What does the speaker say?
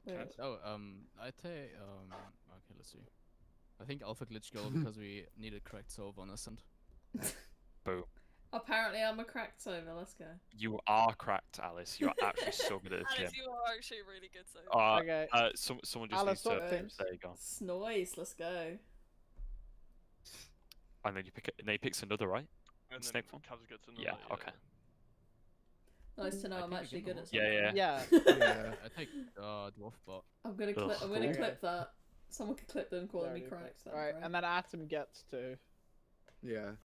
Wait. Oh, I take okay, let's see. I think Alpha Glitch Gold because we needed Cracked Sova on Ascent. Boom. Apparently I'm a Cracked Sova, let's go. You are cracked, Alice. You are actually so good at this Alice, game. you are actually really good so Okay. Someone just Alice, needs to. what teams? There you go. Snoise, let's go. And then you pick it. And then he picks another, right? And then Snake one? Kaz gets another. Yeah. Okay. Nice to know I I'm think we actually get good at the something. Yeah, Yeah. I take Dwarf Bot. I'm gonna Ugh, clip that. Someone could clip them calling me cracked. Alright, and then Atom gets 2. Yeah.